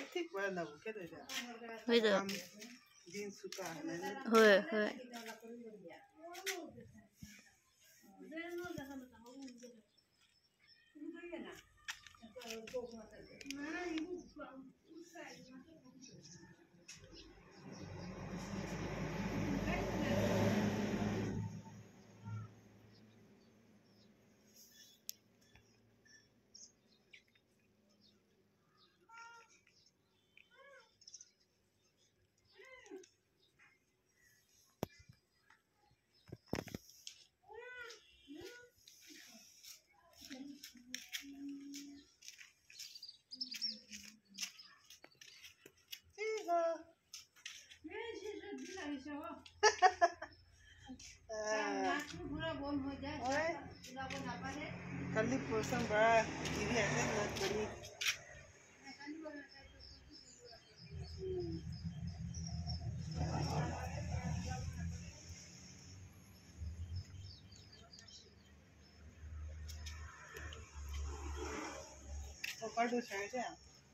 ठीक बार ना बुके तो जा होय द दिन सुका है होय होय कल पोषण बड़ा टीवी ऐसे मत करी तो कर दो चाहिए क्या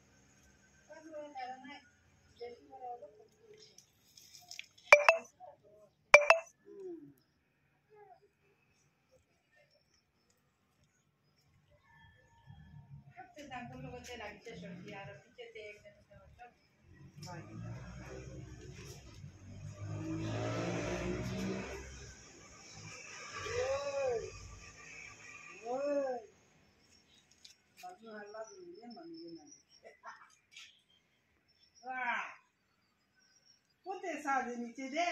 साधे नीचे दे